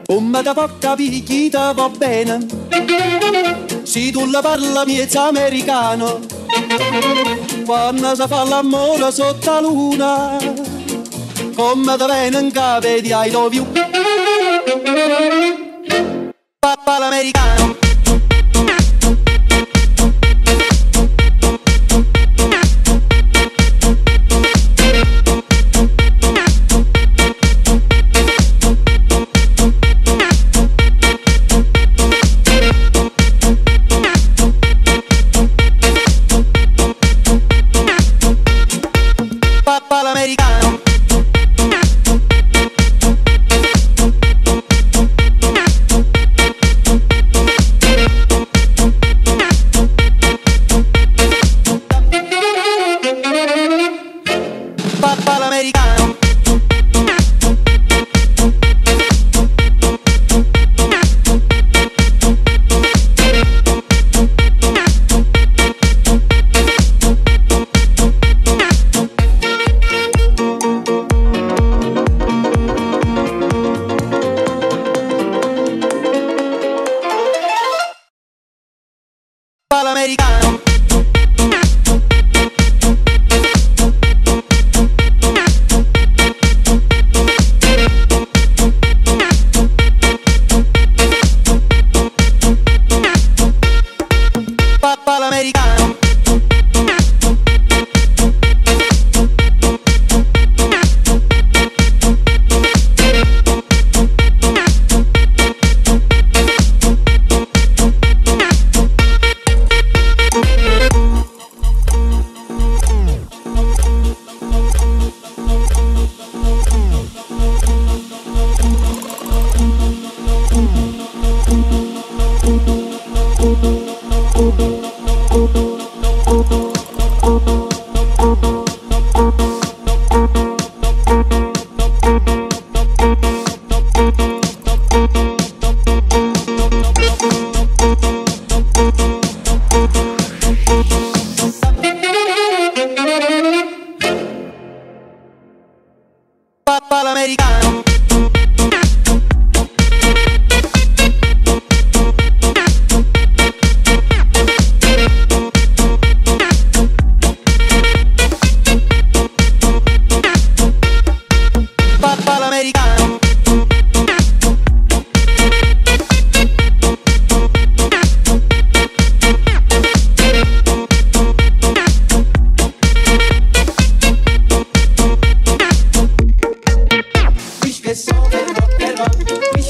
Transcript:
Come da porta picchita va bene, se tu la parla miezza americano, quando si fa l'amore sotto la luna, come da viene in capo di I love you. Papà l'americano. Papà l'americano. Papà l'americano. Papà l'americano. Papà l'americano. Papà l'americano. Papà l'americano. Wish che so che rock,